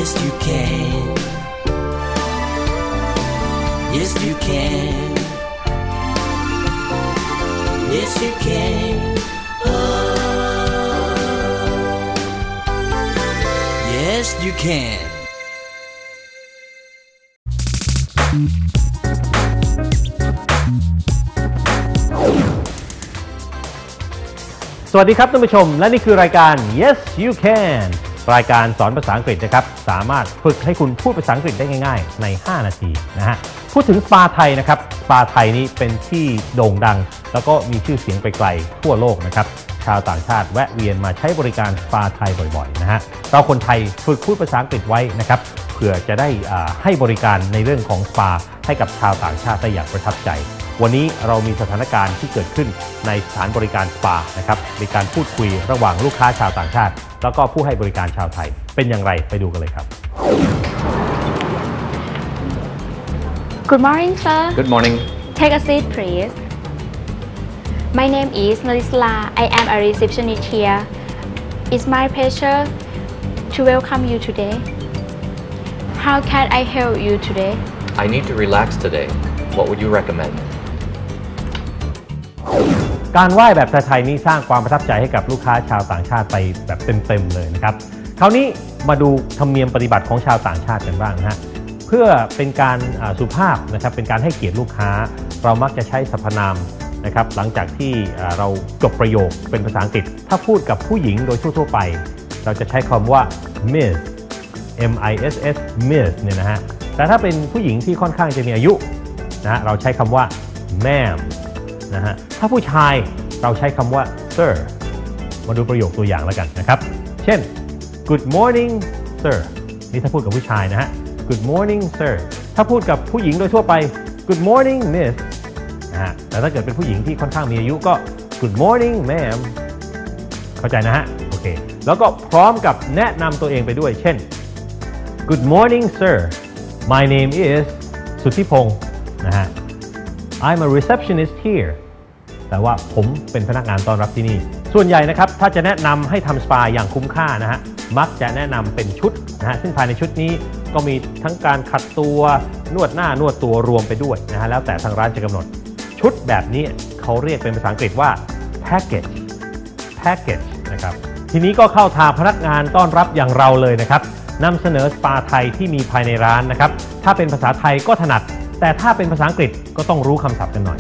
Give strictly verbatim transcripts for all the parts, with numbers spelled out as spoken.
Yes you can Yes you can Yes you can oh Yes you can สวัสดีครับท่านผู้ชมและนี่คือรายการ Yes You Can รายการสอนภาษาอังกฤษนะครับสามารถฝึกให้คุณพูดภาษาอังกฤษได้ง่ายๆในห้านาทีนะฮะพูดถึงสปาไทยนะครับสปาไทยนี้เป็นที่โด่งดังแล้วก็มีชื่อเสียงไปไกลทั่วโลกนะครับชาวต่างชาติแวะเวียนมาใช้บริการสปาไทยบ่อยๆนะฮะเราคนไทยฝึกพูดภาษาอังกฤษไว้นะครับเพื่อจะได้ให้บริการในเรื่องของสปาให้กับชาวต่างชาติได้อย่างประทับใจวันนี้เรามีสถานการณ์ที่เกิดขึ้นในสถานบริการสปานะครับมีการพูดคุยระหว่างลูกค้าชาวต่างชาติแล้วก็ผู้ให้บริการชาวไทยเป็นอย่างไรไปดูกันเลยครับ Good morning sir Good morning Take a seat please My name is Narisla I am a receptionist here It's my pleasure to welcome you today How can I help you today I need to relax today What would you recommend การไหว้แบบไทยๆนี้สร้างความประทับใจให้กับลูกค้าชาวต่างชาติไปแบบเต็มๆเลยนะครับคราวนี้มาดูธรรมเนียมปฏิบัติของชาวต่างชาติกันบ้างนะฮะเพื่อเป็นการสุภาพนะครับเป็นการให้เกียรติลูกค้าเรามักจะใช้สรรพนามนะครับหลังจากที่เราจบประโยคเป็นภาษาอังกฤษถ้าพูดกับผู้หญิงโดยทั่วๆไปเราจะใช้คำว่า miss m i s s miss เนี่ยนะฮะแต่ถ้าเป็นผู้หญิงที่ค่อนข้างจะมีอายุนะฮะเราใช้คำว่า ma'am นะฮะถ้าผู้ชายเราใช้คำว่า sir มาดูประโยคตัวอย่างแล้วกันนะครับเช่น good morning sir นี่ถ้าพูดกับผู้ชายนะฮะ good morning sir ถ้าพูดกับผู้หญิงโดยทั่วไป good morning miss นะฮะแต่ถ้าเกิดเป็นผู้หญิงที่ค่อนข้างมีอายุก็ good morning ma'am เข้าใจนะฮะโอเคแล้วก็พร้อมกับแนะนำตัวเองไปด้วยเช่น good morning sir my name is สุทธิพงศ์นะฮะ I'm a receptionist here แต่ว่าผมเป็นพนักงานต้อนรับที่นี่ส่วนใหญ่นะครับถ้าจะแนะนำให้ทำสปาอย่างคุ้มค่านะฮะมักจะแนะนำเป็นชุดนะฮะซึ่งภายในชุดนี้ก็มีทั้งการขัดตัวนวดหน้านวดตัวรวมไปด้วยนะฮะแล้วแต่ทางร้านจะกำหนดชุดแบบนี้เขาเรียกเป็นภาษาอังกฤษว่า package package นะครับทีนี้ก็เข้าทางพนักงานต้อนรับอย่างเราเลยนะครับนำเสนอสปาไทยที่มีภายในร้านนะครับถ้าเป็นภาษาไทยก็ถนัดแต่ถ้าเป็นภาษาอังกฤษก็ต้องรู้คำศัพท์กันหน่อย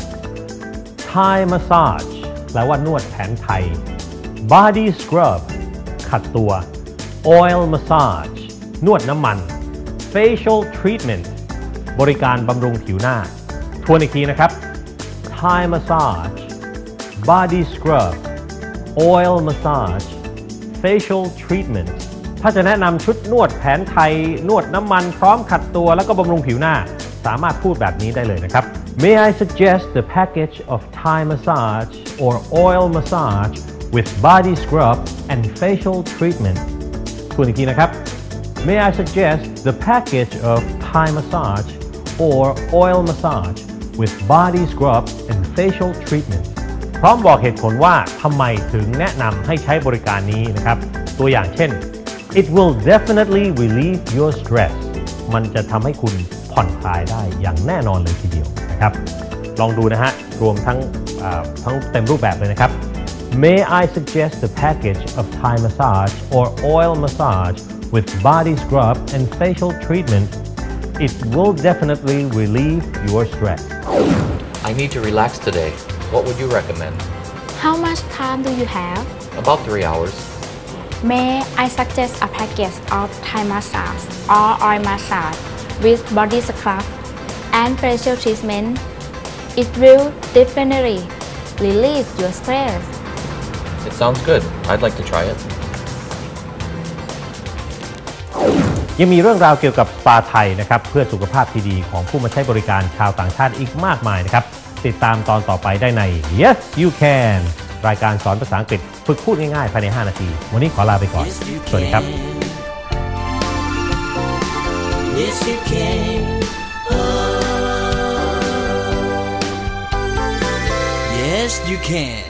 Thai massage แปลว่านวดแผนไทย Body scrub ขัดตัว Oil massage นวดน้ำมัน Facial treatment บริการบำรุงผิวหน้าทวนอีกทีนะครับ Thai massage Body scrub Oil massage Facial treatment ถ้าจะแนะนำชุดนวดแผนไทยนวดน้ำมันพร้อมขัดตัวแล้วก็บำรุงผิวหน้าสามารถพูดแบบนี้ได้เลยนะครับ May I suggest the package of Thai massage or oil massage with body scrub and facial treatment ทวนอีกทีนะครับ May I suggest the package of Thai massage or oil massage with body scrub and facial treatment พร้อมบอกเหตุผลว่าทำไมถึงแนะนำให้ใช้บริการนี้นะครับตัวอย่างเช่น It will definitely relieve your stress มันจะทำให้คุณผ่อนคลายได้อย่างแน่นอนเลยทีเดียวนะครับลองดูนะฮะรวมทั้งทั้งเต็มรูปแบบเลยนะครับ May I suggest the package of Thai massage or oil massage with body scrub and facial treatment It will definitely relieve your stress I need to relax today What would you recommend How much time do you have About three hours May I suggest a package of Thai massage or oil massage with body scrub and facial treatment It will definitely relieve your stress It sounds good I'd like to try it ยังมีเรื่องราวเกี่ยวกับสปาไทยนะครับเพื่อสุขภาพที่ดีของผู้มาใช้บริการชาวต่างชาติอีกมากมายนะครับติดตามตอนต่อไปได้ใน Yes You Can รายการสอนภาษาอังกฤษฝึกพูดง่ายๆภายในห้านาทีวันนี้ขอลาไปก่อน สวัสดีครับ Yes you can oh Yes you can